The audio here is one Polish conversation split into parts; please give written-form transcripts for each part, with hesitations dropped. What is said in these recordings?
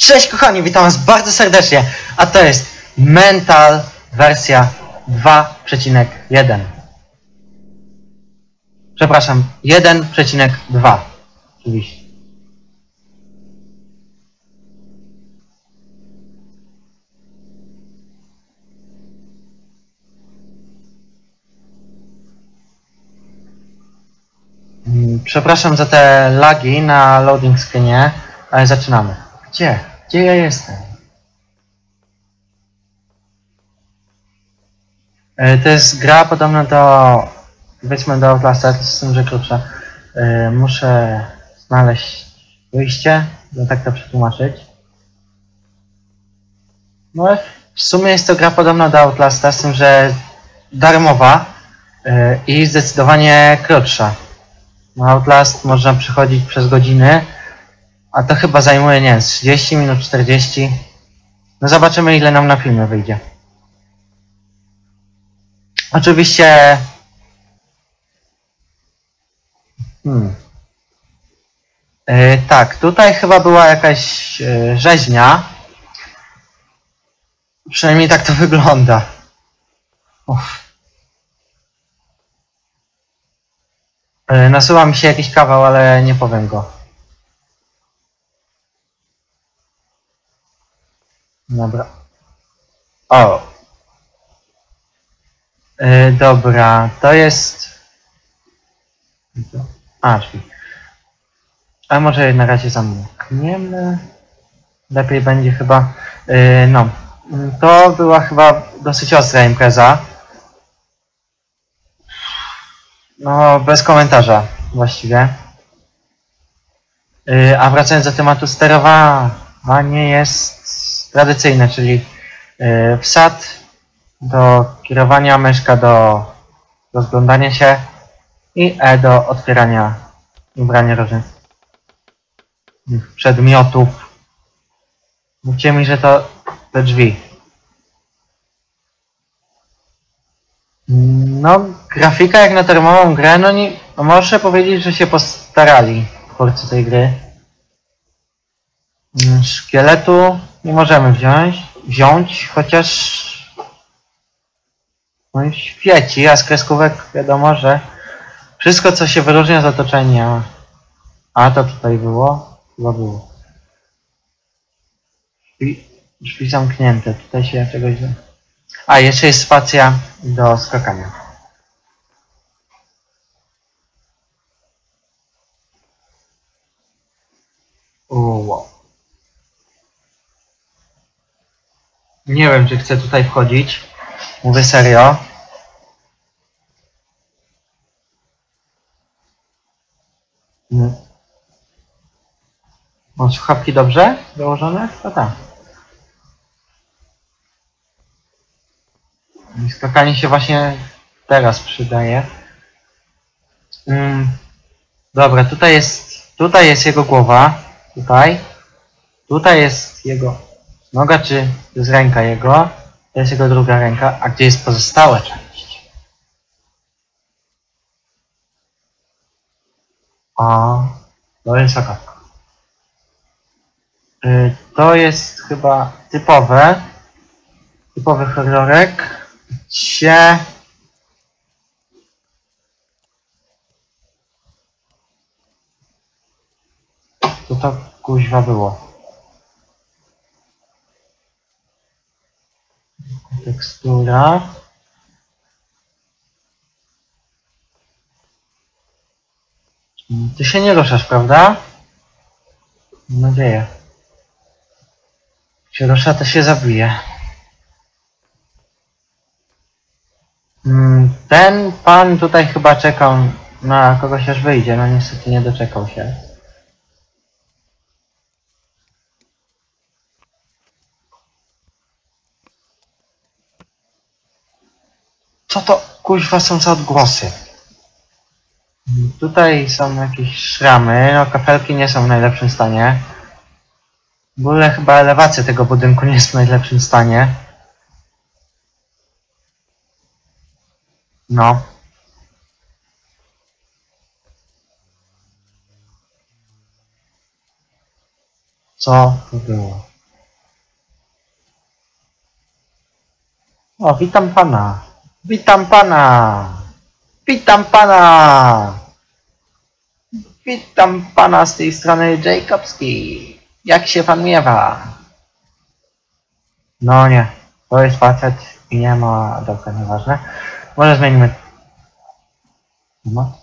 Cześć kochani, witam was bardzo serdecznie, a to jest Mental wersja 2.1. Przepraszam, 1.2 oczywiście. Przepraszam za te lagi na loading screenie, ale zaczynamy. Gdzie ja jestem? To jest gra podobna do, powiedzmy, do Outlasta, to z tym, że krótsza. Muszę znaleźć wyjście, żeby tak to przetłumaczyć. No ale w sumie jest to gra podobna do Outlasta, z tym, że darmowa i zdecydowanie krótsza. No Outlast można przechodzić przez godziny, a to chyba zajmuje, nie wiem, 30 minut, 40. No zobaczymy, ile nam na filmie wyjdzie. Oczywiście... tak, tutaj chyba była jakaś rzeźnia. Przynajmniej tak to wygląda. Nasuwa mi się jakiś kawał, ale nie powiem go. Dobra. O. Dobra, to jest... A, drzwi. Ale może na razie zamkniemy. Lepiej będzie chyba... no. To była chyba dosyć ostra impreza. No, bez komentarza właściwie. A wracając do tematu, sterowanie jest tradycyjne, czyli wsad do kierowania, myszka do rozglądania się i E do otwierania i ubrania różnych przedmiotów. Mówcie mi, że to te drzwi. No, grafika jak na darmową grę, no nie, muszę powiedzieć, że się postarali twórcy tej gry. Szkieletu nie możemy wziąć, chociaż no świeci, a z kreskówek wiadomo, że wszystko, co się wyróżnia z otoczenia. A to tutaj było? Chyba było. Drzwi zamknięte, tutaj się czegoś... A, jeszcze jest spacja do skakania. Wow. Nie wiem, czy chcę tutaj wchodzić. Mówię serio. Mam słuchawki dobrze założone? No tak. Skakanie się właśnie teraz przydaje. Dobra, tutaj jest jego głowa. Tutaj jest jego noga, czy to jest ręka jego. To jest jego druga ręka. A gdzie jest pozostała część? A, to jest okazja. To jest chyba typowy horrorek, gdzie to kuźwa było. Tekstura. Ty się nie ruszasz, prawda? Mam nadzieję. Jak się rusza, to się zabije. Ten pan tutaj chyba czekał na kogoś, aż wyjdzie. No niestety nie doczekał się. Co to kuźwa są za odgłosy? Tutaj są jakieś szramy, no kafelki nie są w najlepszym stanie. W ogóle chyba elewacja tego budynku nie jest w najlepszym stanie. No. Co to było? O, witam pana. Witam pana. Witam pana. Witam pana z tej strony Jacobski. Jak się pan miewa? No nie, to jest facet i nie ma... Dobra, nieważne. Może zmienimy... No.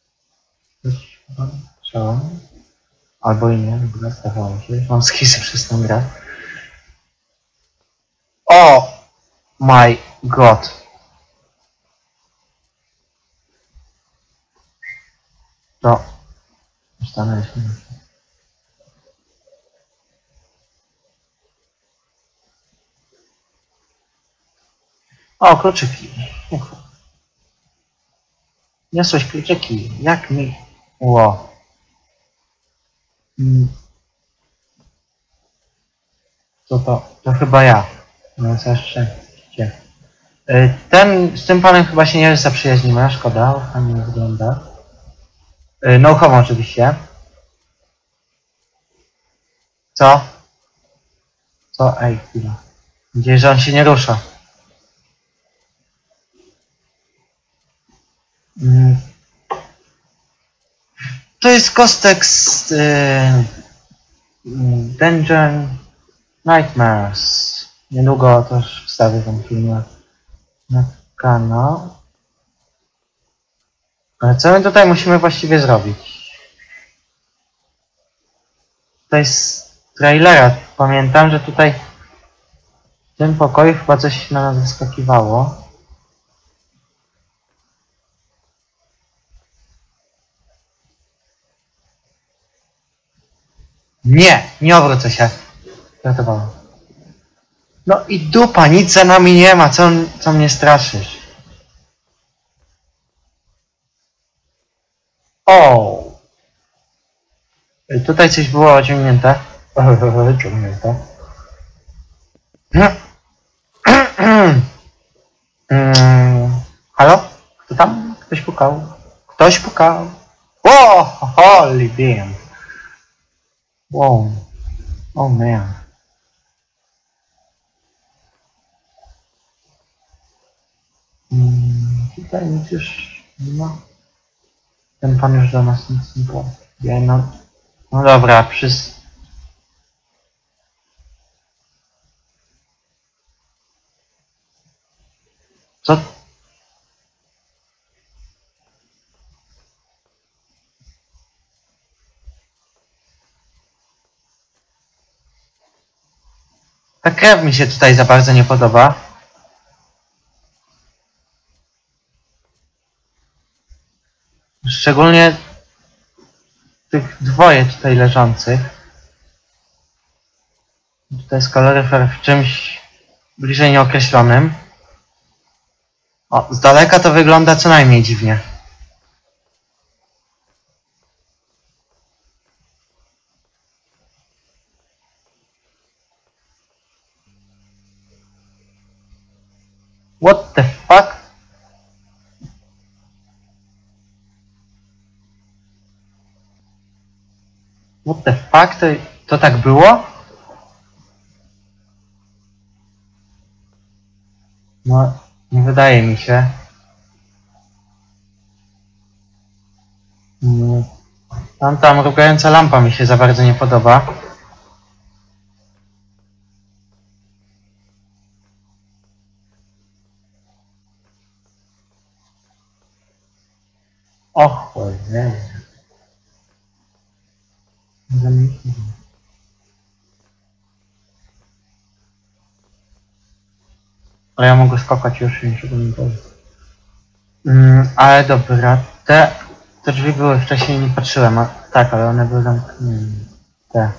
Trzeba. Albo i nie, w ogóle zdawało mi się. Mam skisy przez tą grę. O! My god. To... Stanęliśmy. O, kluczyki. Niosłeś kluczyki. Jak mi... Ło. To chyba ja. No całe szczęście. Z tym panem chyba się nie zaprzyjaźnimy, szkoda, fajnie nie wygląda. No homo oczywiście. Co? Co? Ej, chwila. Mam nadzieję, że on się nie rusza. To jest kostek z Dungeon Nightmares. Niedługo też wstawię ten film na kanał. Ale co my tutaj musimy właściwie zrobić? Tutaj z trailera pamiętam, że tutaj w tym pokoju chyba coś na nas wyskakiwało. Nie! Nie obrócę się. Żartowałem. No i dupa, nic za nami nie ma, co mnie straszysz? O! Tutaj coś było ociągnięte. Ciągnięte. Halo? Kto tam? Ktoś pukał. Ktoś pukał. O! Holy damn. Wow. Oh man. Tutaj nic już nie ma. Ten pan już do nas nic nie powie. No dobra, Co? Ta krew mi się tutaj za bardzo nie podoba. Szczególnie tych dwoje tutaj leżących. Tutaj jest kaloryfer w czymś bliżej nieokreślonym. O, z daleka to wygląda co najmniej dziwnie. What the fuck? What the fuck? To tak było? No, nie wydaje mi się. Tam mrugająca lampa mi się za bardzo nie podoba. Och, cholera. Ale ja mogę skakać już i niczego nie powiem. Ale dobra, te drzwi były wcześniej, nie patrzyłem, a tak, ale one były zamknięte.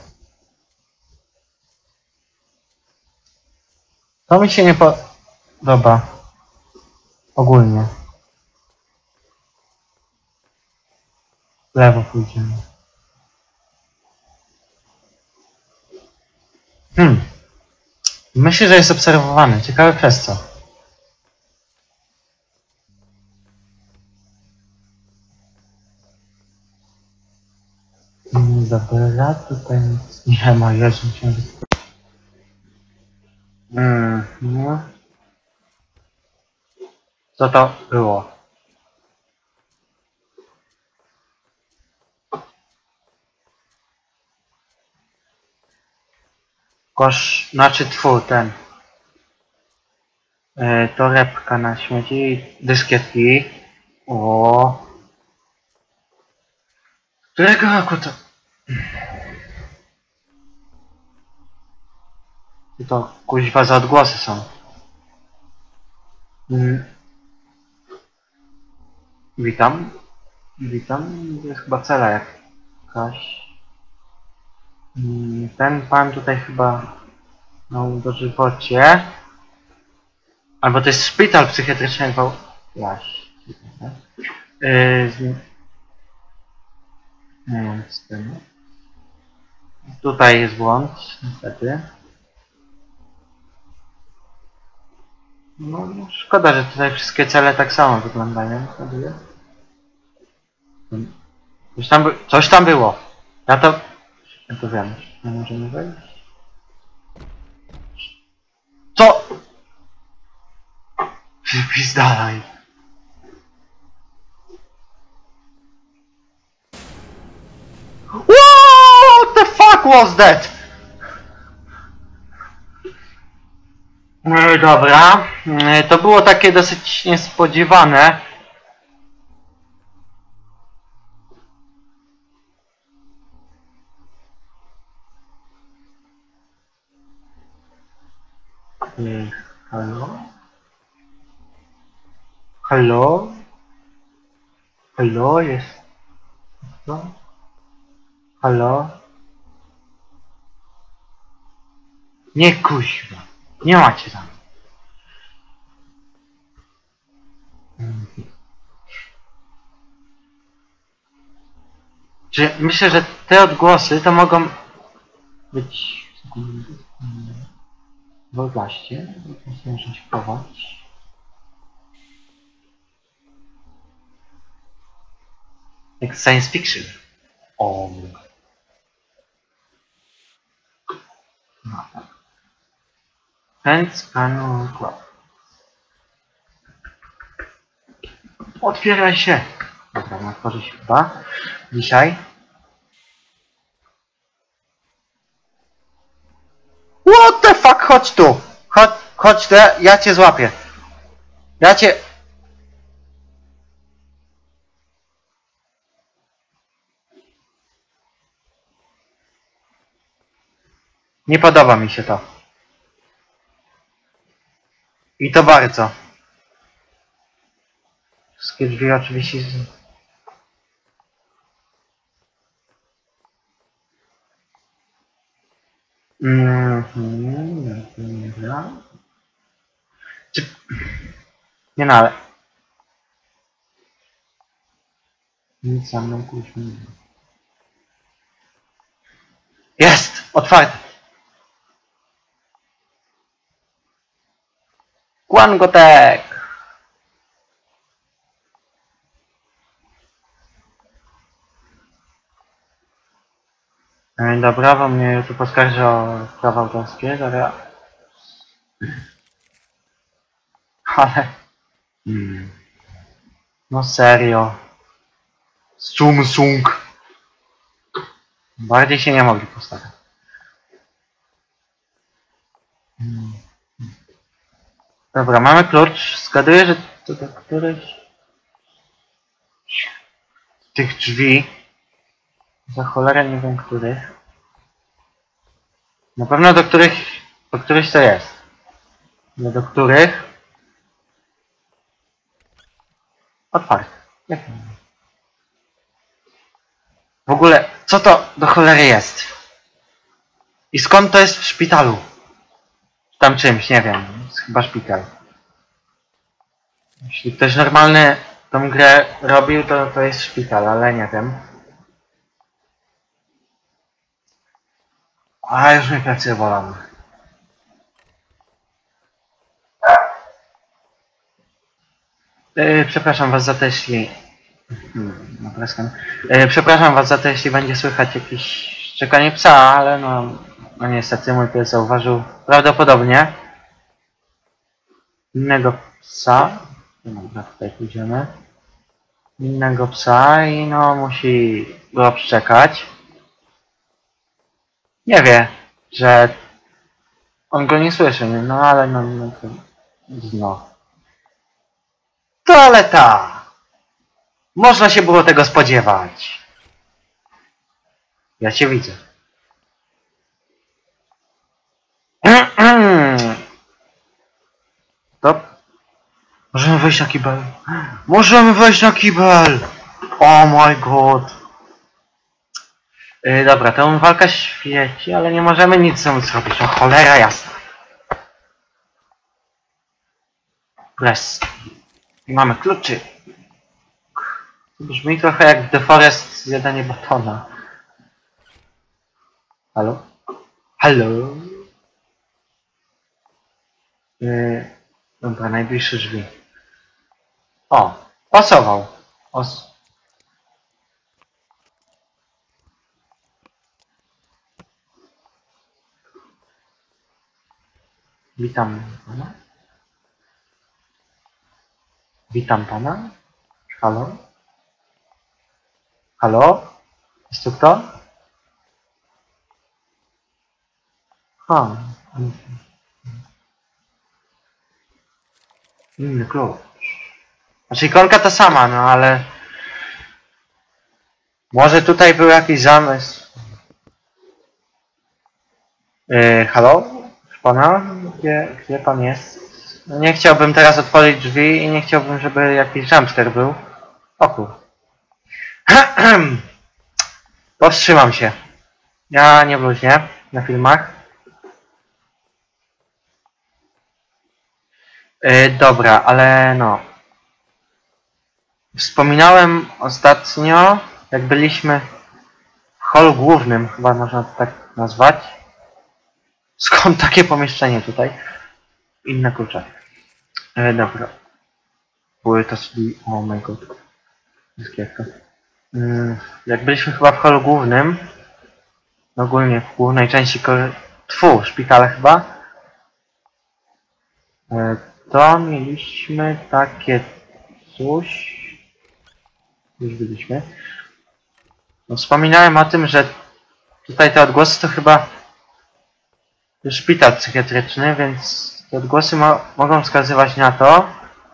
To mi się nie podoba. Ogólnie. W lewo pójdziemy. Myślę, że jest obserwowany. Ciekawe przez co. Dobra, tutaj nic nie ma. Jezu, no. Co to było? Kosz, znaczy ten. Torebka na śmieci, dyskietki. O. Którego roku to? To kuźwa za odgłosy są. Witam. Witam. To jest chyba cela jakaś. Ten pan tutaj chyba miał dożywocie. Albo to jest szpital psychiatryczny w nie wiem z tym. Tutaj jest błąd, niestety. No, szkoda, że tutaj wszystkie cele tak samo wyglądają. Coś tam było. Ja to wiem. Nie możemy wejść. Co? Wypis dalej. What the fuck was that? No dobra. To było takie dosyć niespodziewane. Halo? Halo? Halo jest? No? Halo? Nie kuźwa. Nie macie tam. Myślę, że te odgłosy to mogą być w oblaście. Muszę się chować. Jak science fiction. O. No tak. Hands can club. Otwieraj się. Dobra, no otworzy się chyba. Dzisiaj. What the fuck? Chodź tu. Chodź tu, ja cię złapię. Ja cię... Nie podoba mi się to. I to bardzo. Wszystkie drzwi oczywiście... Nie no, ale... Nic za mną kuźmy. Jest! Otwarte! Kłangotek! Dobra, bo mnie tu poskarży o prawa autorskie, dobra. Ale... No serio. Samsung. Bardziej się nie mogli postawić. Dobra, mamy klucz. Zgaduję, że to do któryś z tych drzwi. Za cholerę nie wiem których. Na pewno do któryś to jest. Nie do których. Otwarte. Jak nie wiem. W ogóle, co to do cholery jest? I skąd to jest w szpitalu? Tam czymś, nie wiem. Jest chyba szpital. Jeśli ktoś normalny tą grę robił, to jest szpital, ale nie wiem. A już mnie plecy bolą. Przepraszam was za to, jeśli... Przepraszam was za to, jeśli będzie słychać jakieś szczekanie psa, ale no niestety mój pies zauważył prawdopodobnie innego psa. Dobra, tutaj pójdziemy. Innego psa i no musi go obszczekać. Nie wie, że on go nie słyszy, nie? No ale no to... No. Toaleta! Można się było tego spodziewać. Ja cię widzę. To... Możemy wejść na kibel. Możemy wejść na kibel! Oh my god. Dobra, tę walka świeci, ale nie możemy nic z nią zrobić. No cholera jasna. Press. I mamy kluczy. To brzmi trochę jak The Forest zjadanie batona. Halo? Halo? Dobra, najbliższe drzwi. O, pasował. Witam pana. Witam pana. Halo? Halo? Jest tu kto? Ha. Inny klucz. Znaczy ikonka ta sama, no ale... Może tutaj był jakiś zamysł. Halo? Proszę pana? Gdzie pan jest? No nie chciałbym teraz otworzyć drzwi i nie chciałbym, żeby jakiś jumpscare był. O kur... Powstrzymam się. Ja nie bluźnię na filmach. Dobra, ale no. Wspominałem ostatnio, jak byliśmy w holu głównym, chyba można to tak nazwać. Skąd takie pomieszczenie tutaj? Inne klucze. Dobra. Były to sobie... Oh my god. Dyskietka. Jak byliśmy chyba w holu głównym, ogólnie w głównej części szpitala chyba, to mieliśmy takie coś... Już byliśmy. No, wspominałem o tym, że tutaj te odgłosy to chyba szpital psychiatryczny, więc te odgłosy mogą wskazywać na to,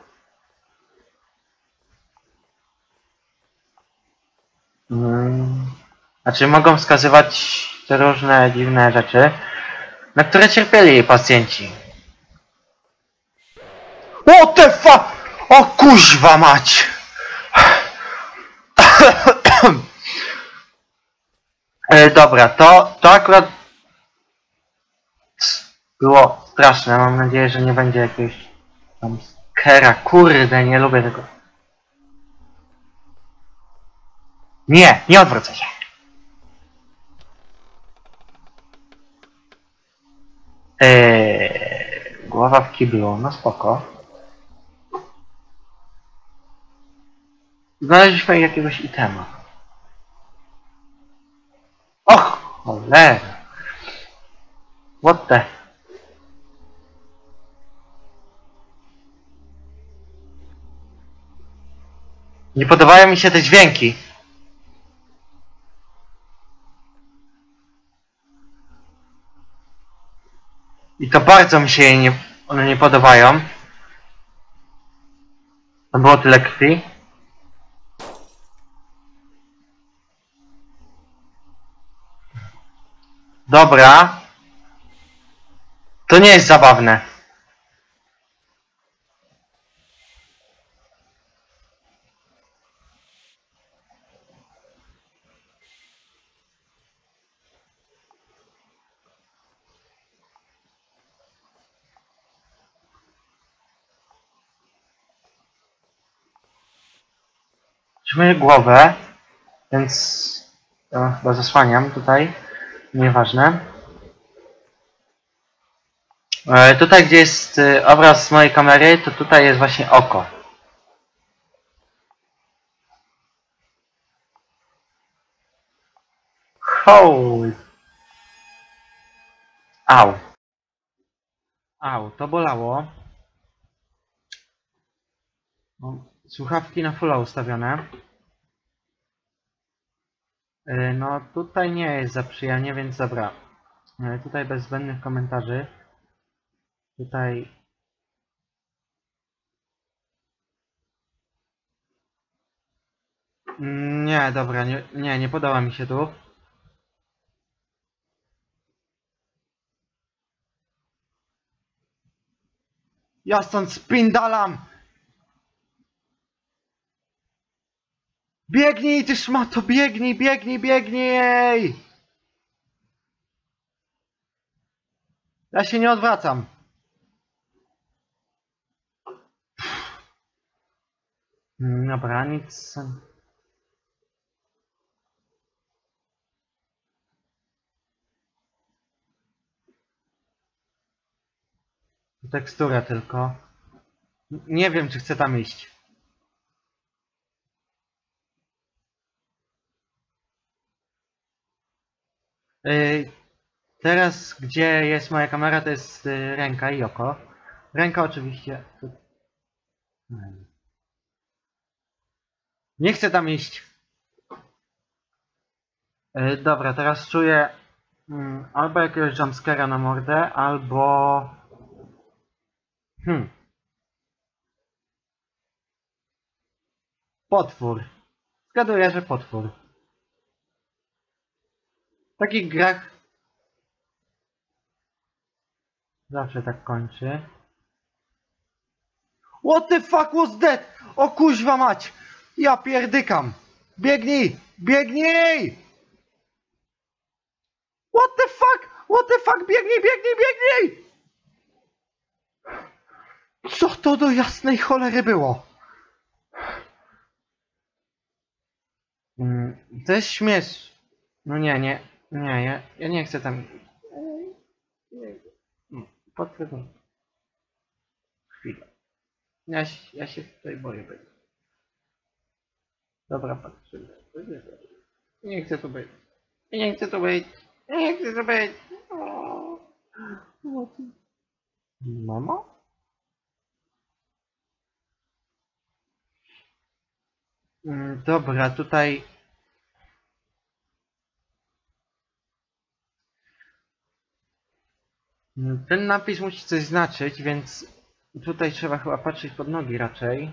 znaczy mogą wskazywać te różne dziwne rzeczy, na które cierpieli jej pacjenci. What the fuck? O kuźwa mać! Dobra, to akurat było straszne. Mam nadzieję, że nie będzie jakiegoś tam skera. Kurde, nie lubię tego. Nie, nie odwrócę się. Głowa w kiblu, no spoko. Znaleźliśmy jakiegoś itema. Och, cholera. What the... Nie podobają mi się te dźwięki. I to bardzo mi się one nie podobają. To było tyle krwi. Dobra. To nie jest zabawne. Myję głowę, więc ja chyba zasłaniam tutaj. Nieważne. Tutaj, gdzie jest obraz mojej kamery, to tutaj jest właśnie oko. Holy. Au. Au, to bolało. Mam słuchawki na fulla ustawione. No tutaj nie jest za przyjemnie, więc dobra. Tutaj bez zbędnych komentarzy. Tutaj... Nie, dobra, nie podoba mi się tu. Ja stąd spindalam! Biegnij, ty szmato, biegnij, biegnij, biegnij! Ja się nie odwracam. Dobra, nic. Tekstura tylko. Nie wiem, czy chcę tam iść. Teraz, gdzie jest moja kamera, to jest ręka i oko. Ręka oczywiście. Nie chcę tam iść. Dobra, teraz czuję albo jakiegoś jumpscare'a na mordę, albo... Potwór. Zgaduję, że potwór. W takich grach zawsze tak kończy. What the fuck was that? O kuźwa mać! Ja pierdykam! Biegnij! Biegnij! What the fuck? What the fuck? Biegnij, biegnij, biegnij! Co to do jasnej cholery było? To jest śmiesz. No nie, ja nie chcę tam... Potwór. Chwilę. Ja się tutaj boję być. Dobra, patrzymy. Nie chcę tu być. Nie chcę tu być. Nie chcę tu być. Mama? Dobra, tutaj... Ten napis musi coś znaczyć, więc tutaj trzeba chyba patrzeć pod nogi raczej.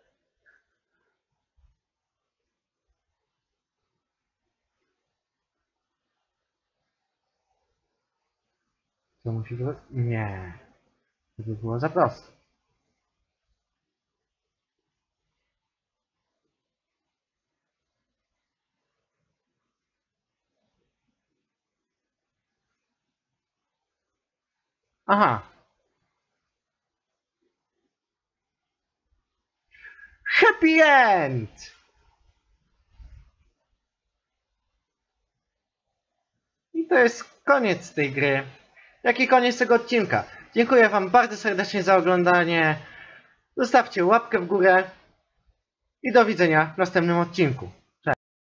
To musi być... Nie. To by było za proste. Aha. Happy End! I to jest koniec tej gry. Jak i koniec tego odcinka. Dziękuję wam bardzo serdecznie za oglądanie. Zostawcie łapkę w górę. I do widzenia w następnym odcinku.